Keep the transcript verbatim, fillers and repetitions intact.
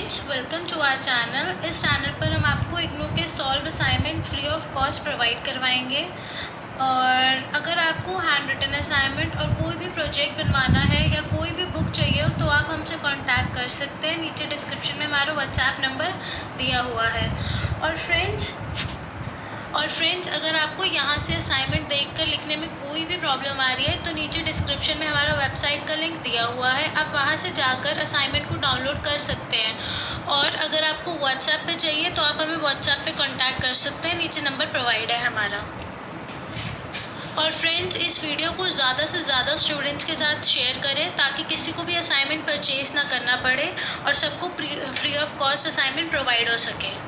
Friends, welcome to our channel. इस channel पर हम आपको इग्नू के solve assignment free of cost provide करवाएंगे। और अगर आपको हैंड रिटन असाइनमेंट और कोई भी प्रोजेक्ट बनवाना है या कोई भी बुक चाहिए हो तो आप हमसे कांटेक्ट कर सकते हैं। नीचे डिस्क्रिप्शन में हमारा व्हाट्सएप नंबर दिया हुआ है। और फ्रेंड्स और फ्रेंड्स अगर आपको यहाँ से असाइनमेंट देखकर लिखने में कोई भी प्रॉब्लम आ रही है तो नीचे डिस्क्रिप्शन में हमारा वेबसाइट का लिंक दिया हुआ है, आप वहाँ से जाकर असाइनमेंट को डाउनलोड कर सकते हैं। और अगर आपको व्हाट्सएप पे चाहिए तो आप हमें व्हाट्सएप पे कांटेक्ट कर सकते हैं, नीचे नंबर प्रोवाइड है हमारा। और फ्रेंड्स, इस वीडियो को ज़्यादा से ज़्यादा स्टूडेंट्स के साथ शेयर करें ताकि किसी को भी असाइनमेंट परचेज़ ना करना पड़े और सबको free of cost assignment provide हो सके।